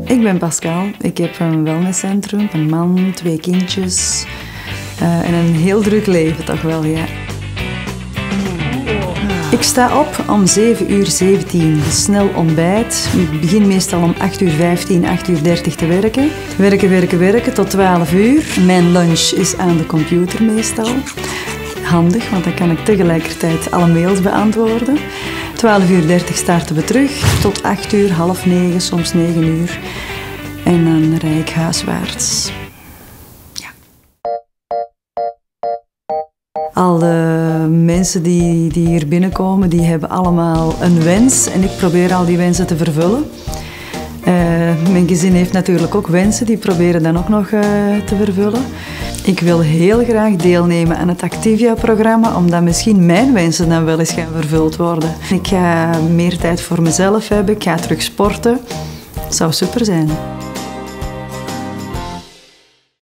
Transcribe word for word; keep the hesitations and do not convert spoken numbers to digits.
Ik ben Pascal. Ik heb een wellnesscentrum, een man, twee kindjes uh, en een heel druk leven toch wel, ja. Ik sta op om zeven uur zeventien, snel ontbijt. Ik begin meestal om acht uur vijftien, acht uur dertig te werken. Werken, werken, werken tot twaalf uur. Mijn lunch is aan de computer meestal. Handig, want dan kan ik tegelijkertijd alle mails beantwoorden. twaalf uur dertig starten we terug, tot acht uur, half negen, soms negen uur. En dan rijd ik huiswaarts. Ja. Alle mensen die, die hier binnenkomen, die hebben allemaal een wens. En ik probeer al die wensen te vervullen. Uh, mijn gezin heeft natuurlijk ook wensen, die proberen dan ook nog uh, te vervullen. Ik wil heel graag deelnemen aan het Activia-programma, omdat misschien mijn wensen dan wel eens gaan vervuld worden. Ik ga meer tijd voor mezelf hebben, ik ga terug sporten. Dat zou super zijn.